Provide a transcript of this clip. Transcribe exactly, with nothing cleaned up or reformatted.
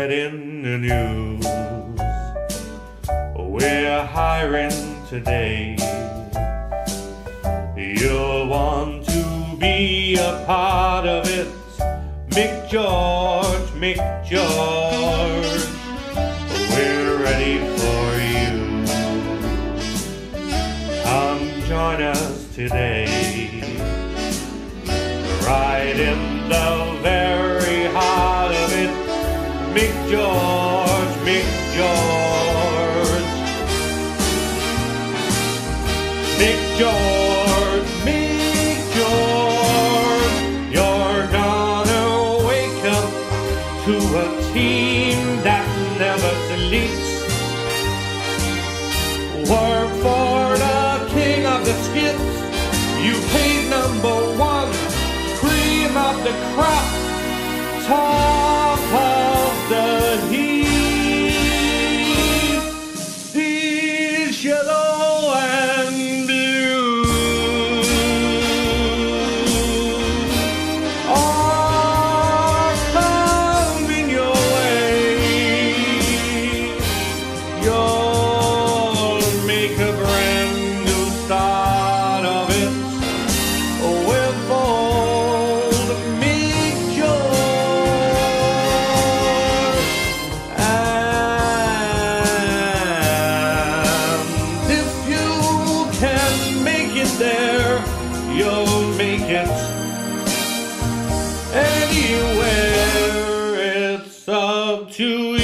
read in the news, we're hiring today. You'll want to be a part of it. Mick George, Mick George, we're ready for you. Come join us today, right in the very heart of it. Mick George, Mick George, Mick George, Mick George, you're gonna wake up to a team that never sleeps. Work for the king of the skips, U K's number one, cream of the crop, top of the heap. He's yellow and blue, all coming your way. You'll make a brand new start of it with old Mick George. And if you can make it there, you'll make it anywhere. It's up to you.